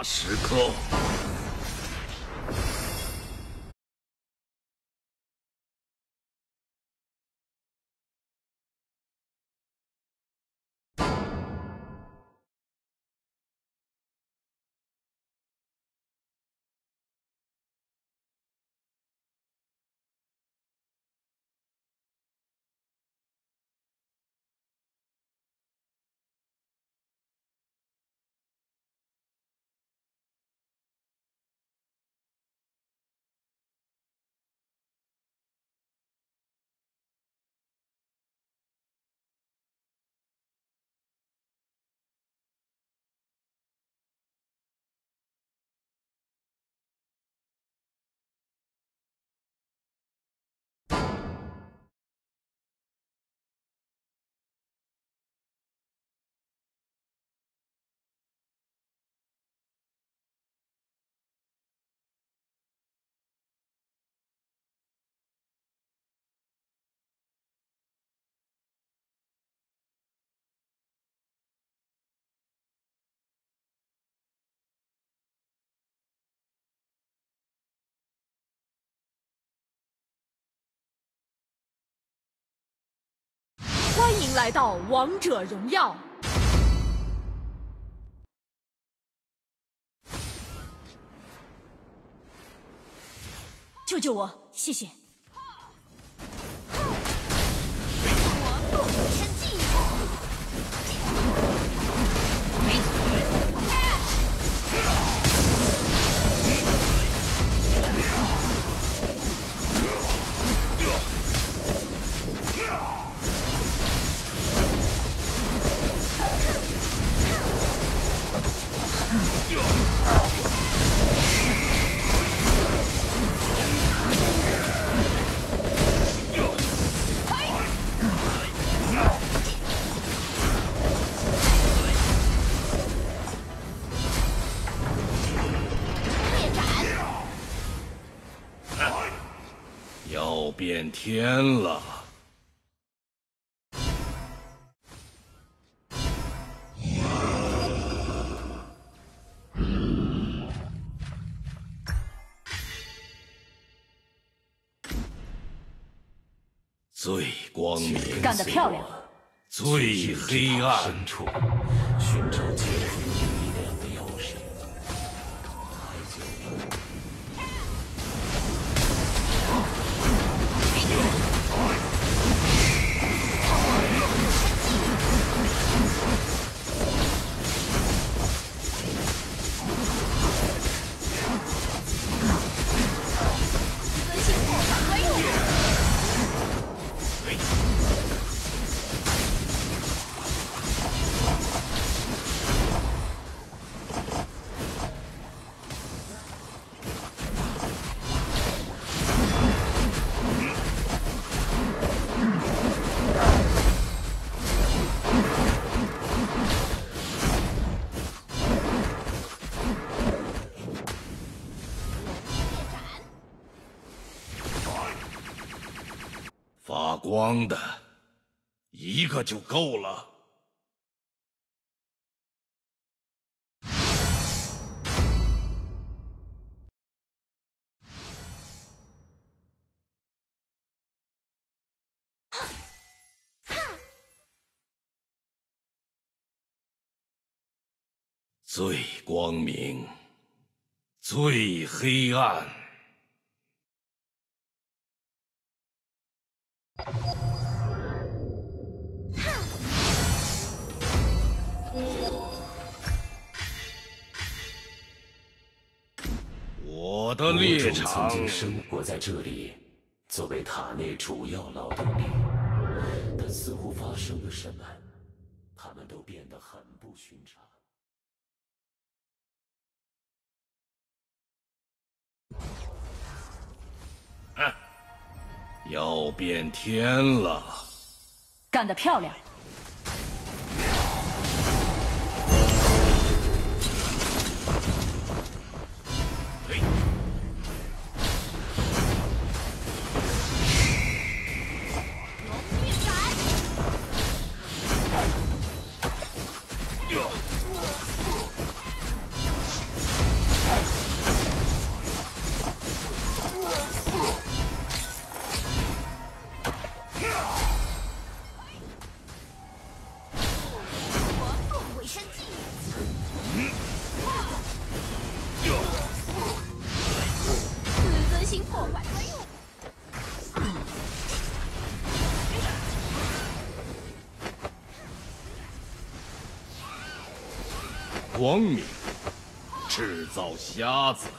大时刻。 欢迎来到王者荣耀。救救我，谢谢。我不前进。 要变天了！最光明， 干得漂亮！ 最黑暗， 深处寻找解放力量的钥匙。太久了。 发光的，一个就够了。最光明，最黑暗。我的猎场曾经生活在这里，作为塔内主要劳动力，但似乎发生了什么，他们都变得很不寻常。 要变天了！ 干得漂亮！ 光明制造瞎子。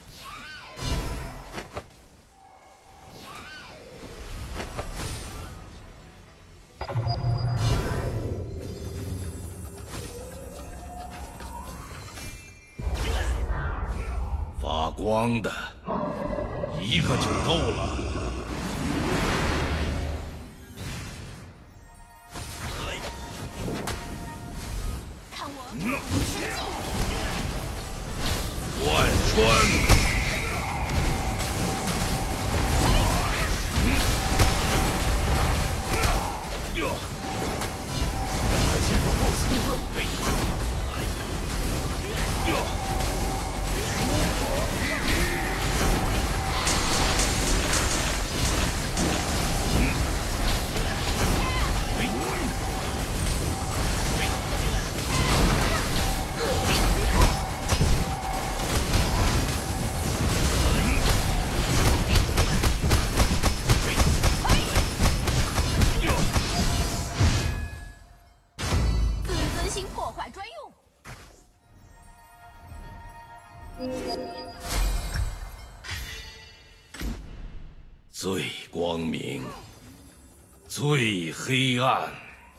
发光的，一个就够了。 看我！ 贯穿。 最光明，最黑暗。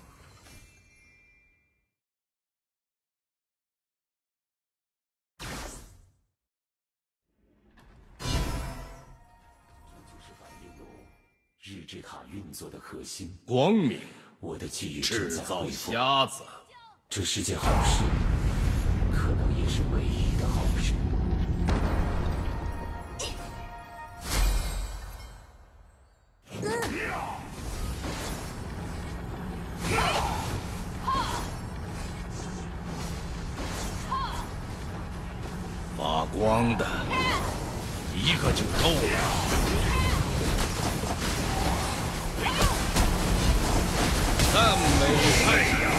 日之塔运作的核心， 光明， 我的记忆制造瞎子。 这是件好事，可能也是唯一的好事。 发光的，一个就够了。赞美太阳。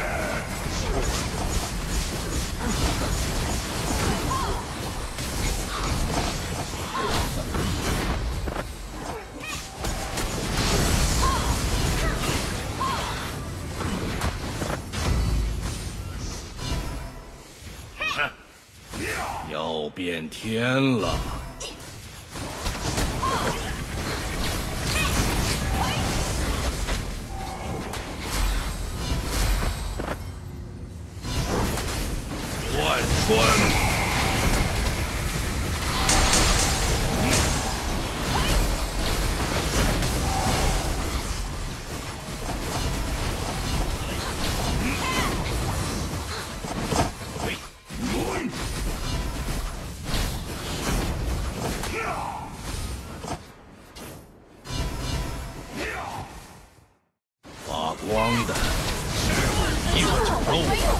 要变天了！贯穿！光的，一个就够了。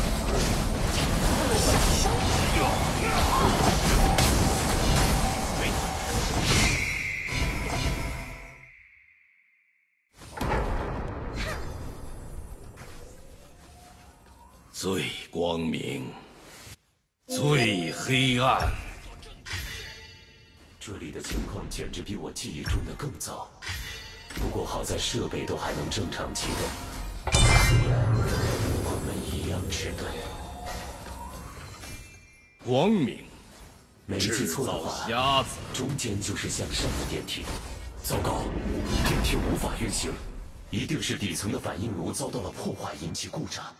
最光明，最黑暗。 这里的情况简直比我记忆中的更糟。不过好在设备都还能正常启动。 虽然我们一样迟钝。 光明， 没记错的话， 瞎子中间就是向上的电梯。糟糕，电梯无法运行，一定是底层的反应炉遭到了破坏，引起故障。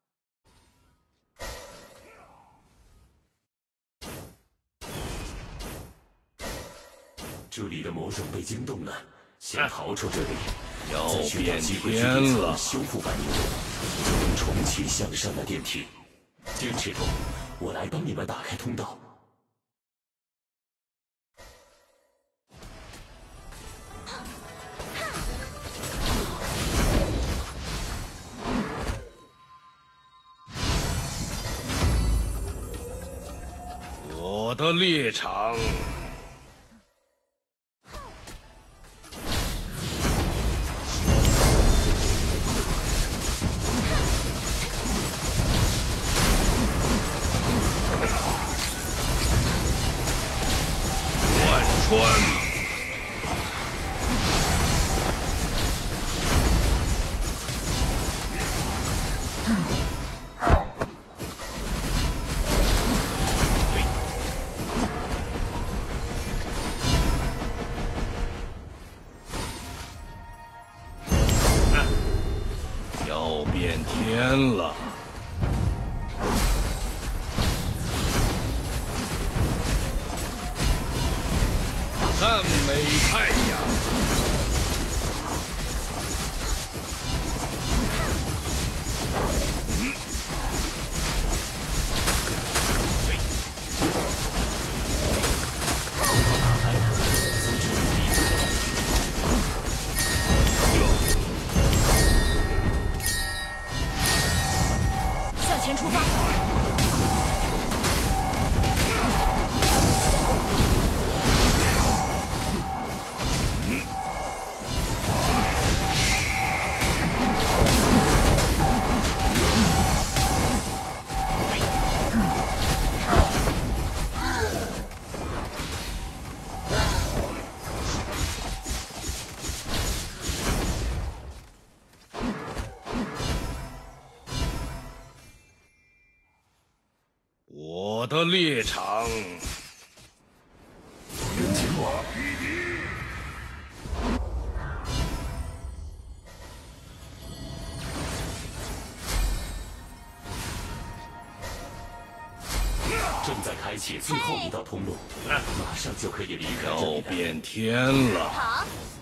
这里的魔种被惊动了，先逃出这里。 要变天了！ 修复反应炉，就能重启向上的电梯。坚持住，我来帮你们打开通道。 我的猎场。 穿， 美太阳。 向前出发。 我的猎场， 跟紧我。正在开启最后一道通路，马上就可以离开这要里了。 变天了。 好。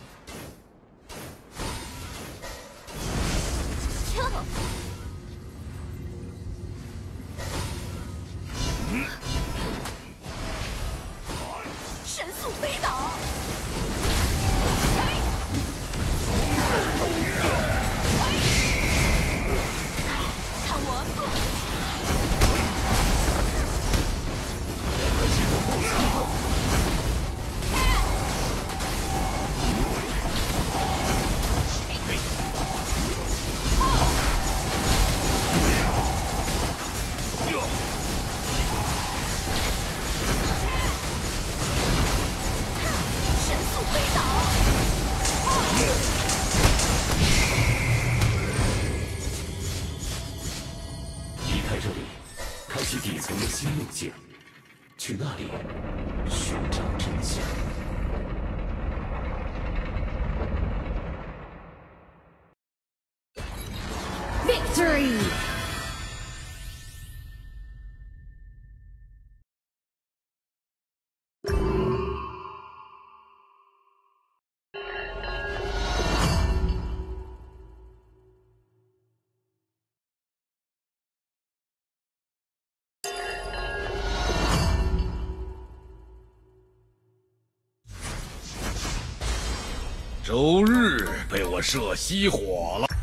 哟。神速飞倒。看我！神速飞倒。 离开这里，开启底层的新路径，去那里寻找真相。 Victory！ 周日被我射熄火了。